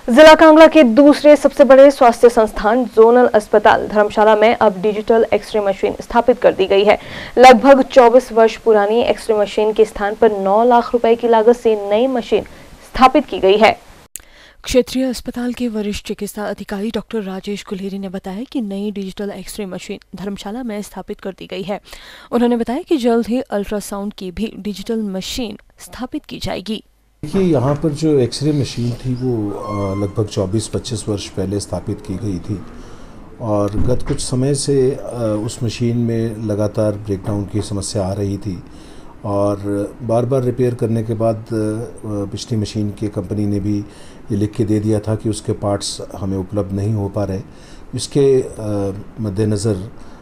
जिला कांगड़ा के दूसरे सबसे बड़े स्वास्थ्य संस्थान जोनल अस्पताल धर्मशाला में अब डिजिटल एक्सरे मशीन स्थापित कर दी गई है। लगभग 24 वर्ष पुरानी एक्सरे मशीन के स्थान पर 9 लाख रुपए की लागत से नई मशीन स्थापित की गई है। क्षेत्रीय अस्पताल के वरिष्ठ चिकित्सा अधिकारी डॉक्टर राजेश गुलेरी ने बताया कि नई डिजिटल एक्सरे मशीन धर्मशाला में स्थापित कर दी गई है। उन्होंने बताया कि जल्द ही अल्ट्रासाउंड की भी डिजिटल मशीन स्थापित की जाएगी। देखिए, यहाँ पर जो एक्सरे मशीन थी वो लगभग 24-25 वर्ष पहले स्थापित की गई थी और गत कुछ समय से उस मशीन में लगातार ब्रेकडाउन की समस्या आ रही थी और बार बार रिपेयर करने के बाद पिछली मशीन की कंपनी ने भी ये लिख के दे दिया था कि उसके पार्ट्स हमें उपलब्ध नहीं हो पा रहे। इसके मद्देनज़र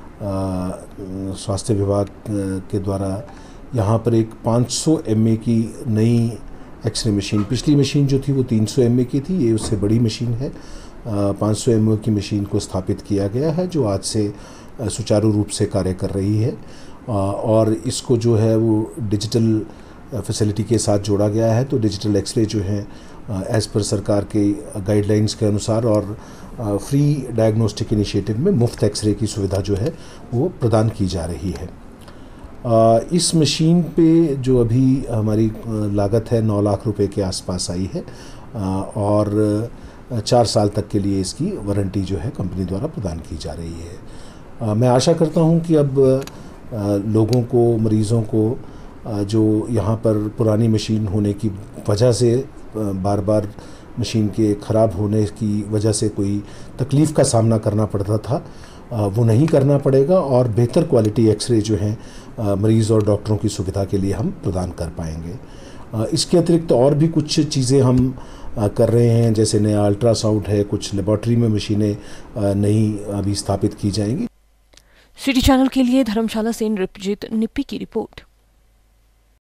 स्वास्थ्य विभाग के द्वारा यहाँ पर एक 500 mA की नई एक्सरे मशीन, पिछली मशीन जो थी वो 300 mA की थी, ये उससे बड़ी मशीन है। 500 mA की मशीन को स्थापित किया गया है जो आज से सुचारू रूप से कार्य कर रही है और इसको जो है वो डिजिटल फैसिलिटी के साथ जोड़ा गया है। तो डिजिटल एक्सरे जो है एज़ पर सरकार के गाइडलाइंस के अनुसार और फ्री डायग्नोस्टिक इनिशिएटिव में मुफ्त एक्सरे की सुविधा जो है वो प्रदान की जा रही है। इस मशीन पे जो अभी हमारी लागत है 9 लाख रुपए के आसपास आई है और 4 साल तक के लिए इसकी वारंटी जो है कंपनी द्वारा प्रदान की जा रही है। मैं आशा करता हूं कि अब लोगों को, मरीज़ों को जो यहाँ पर पुरानी मशीन होने की वजह से बार बार मशीन के ख़राब होने की वजह से कोई तकलीफ़ का सामना करना पड़ता था, वो नहीं करना पड़ेगा और बेहतर क्वालिटी एक्सरे जो हैं मरीज़ और डॉक्टरों की सुविधा के लिए हम प्रदान कर पाएंगे। इसके अतिरिक्त और भी कुछ चीज़ें हम कर रहे हैं, जैसे नया अल्ट्रासाउंड है, कुछ लेबॉर्ट्री में मशीनें नई अभी स्थापित की जाएंगी। सिटी चैनल के लिए धर्मशाला से नृपजीत निप्पी की रिपोर्ट।